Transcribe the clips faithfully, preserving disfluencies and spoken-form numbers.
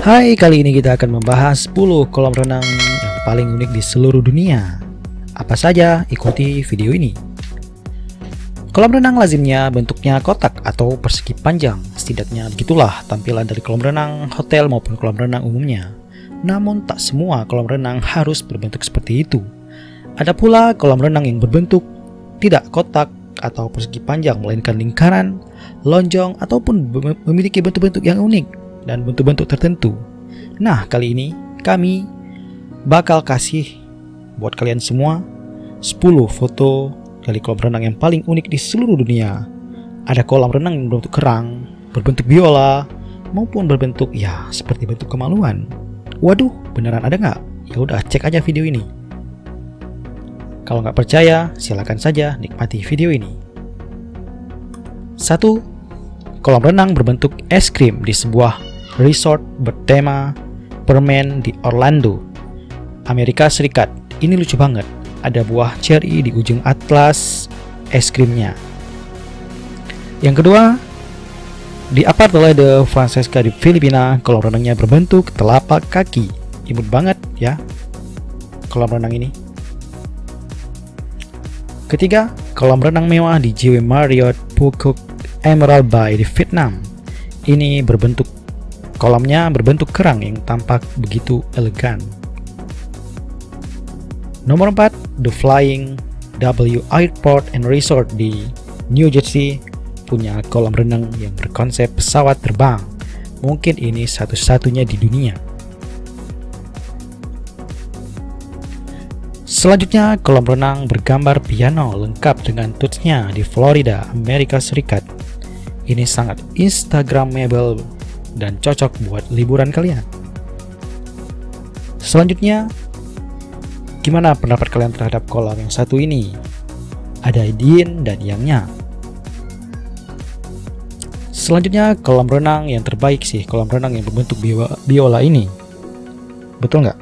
Hai, kali ini kita akan membahas sepuluh kolam renang yang paling unik di seluruh dunia. Apa saja? Ikuti video ini. Kolam renang lazimnya bentuknya kotak atau persegi panjang. Setidaknya begitulah tampilan dari kolam renang hotel maupun kolam renang umumnya. Namun tak semua kolam renang harus berbentuk seperti itu. Ada pula kolam renang yang berbentuk tidak kotak atau persegi panjang, melainkan lingkaran, lonjong, ataupun memiliki bentuk-bentuk yang unik dan bentuk-bentuk tertentu. Nah, kali ini kami bakal kasih buat kalian semua sepuluh foto dari kolam renang yang paling unik di seluruh dunia. Ada kolam renang yang berbentuk kerang, berbentuk biola, maupun berbentuk ya seperti bentuk kemaluan. Waduh, beneran ada nggak? Ya udah, cek aja video ini. Kalau nggak percaya, silakan saja nikmati video ini. Satu, kolam renang berbentuk es krim di sebuah resort bertema permen di Orlando, Amerika Serikat. Ini lucu banget. Ada buah cherry di ujung atlas es krimnya. Yang kedua, di Apartolé de Francesca di Filipina, kolam renangnya berbentuk telapak kaki. Imut banget ya kolam renang ini. Ketiga, kolam renang mewah di J W Marriott Phuket Emerald Bay di Vietnam. Ini berbentuk Kolamnya berbentuk kerang yang tampak begitu elegan. Nomor empat, The Flying W Airport and Resort di New Jersey punya kolam renang yang berkonsep pesawat terbang. Mungkin ini satu-satunya di dunia. Selanjutnya, kolam renang bergambar piano lengkap dengan tutsnya di Florida, Amerika Serikat. Ini sangat instagramable dan cocok buat liburan kalian. Selanjutnya, gimana pendapat kalian terhadap kolam yang satu ini? Ada yin dan yangnya. Selanjutnya, kolam renang yang terbaik sih, kolam renang yang berbentuk biola ini. Betul nggak?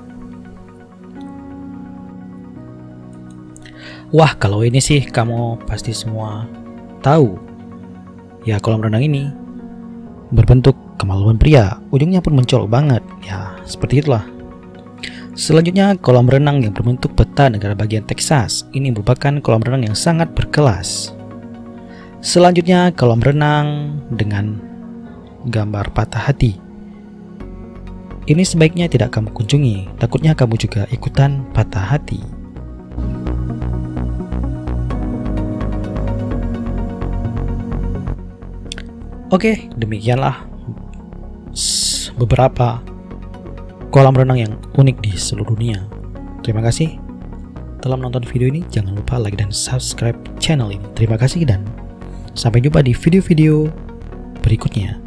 Wah, kalau ini sih kamu pasti semua tahu. Ya, kolam renang ini berbentuk kemaluan pria, ujungnya pun mencolok banget. Ya, seperti itulah. Selanjutnya, kolam renang yang berbentuk peta negara bagian Texas. Ini merupakan kolam renang yang sangat berkelas. Selanjutnya, kolam renang dengan gambar patah hati. Ini sebaiknya tidak kamu kunjungi, takutnya kamu juga ikutan patah hati. Oke, demikianlah beberapa kolam renang yang unik di seluruh dunia. Terima kasih telah menonton video ini. Jangan lupa like dan subscribe channel ini. Terima kasih dan sampai jumpa di video-video berikutnya.